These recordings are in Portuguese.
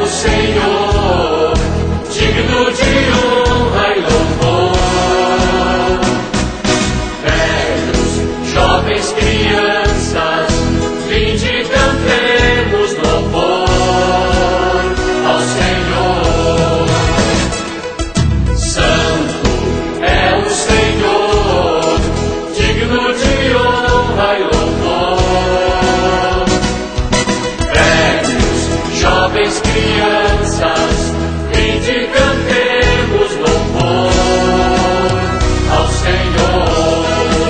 Senhor, digno de honra e louvor. Velhos, jovens, crianças, vinde, cantemos louvor ao Senhor. Santo é o Senhor, digno de honra e louvor. Velhos, jovens, crianças, vinde, cantemos louvor ao Senhor.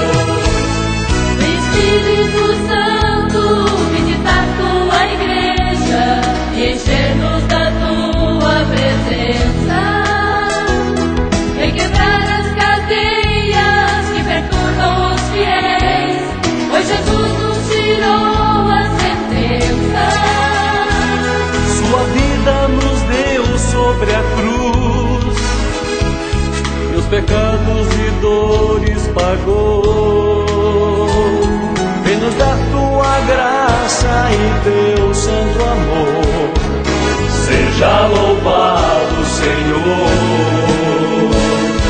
Espírito Santo, visitar tua igreja e encher-nos da tua presença. Vem quebrar as cadeias que perturbam os fiéis, pois Jesus nos tirou a sentença. Sua vida nos deu sobre a cruz, meus pecados e dores pagou. Vem nos dar tua graça e teu santo amor. Seja louvado, Senhor.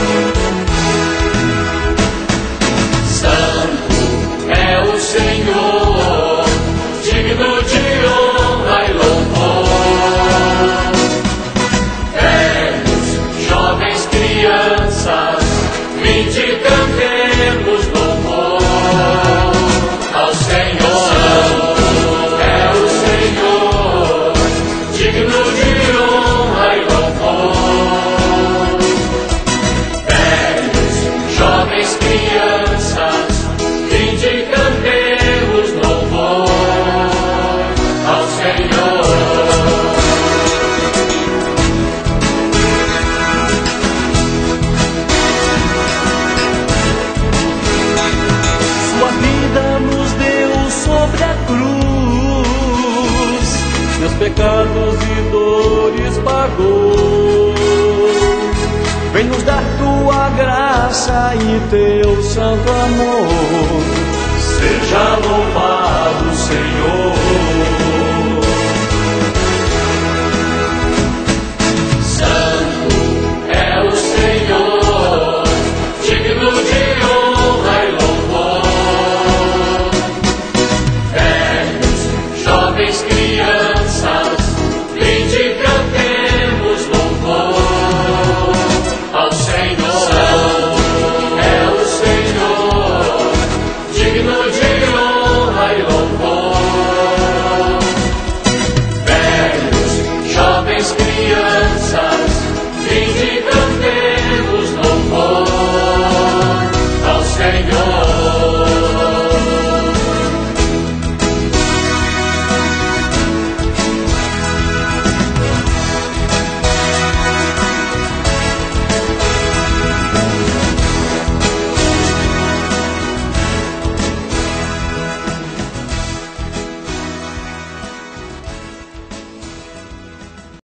Santo é o Senhor, digno de honra e louvor. Velhos, jovens, crianças, vinde, cantemos louvor ao Senhor. Santo é o Senhor, digno de honra e louvor. Velhos, jovens, crianças, vinde, cantemos louvor ao Senhor. Sua vida nos deu sobre a cruz, meus pecados e dores pagou. Vem nos dar tua graça e teu santo amor. Seja louvado, Senhor.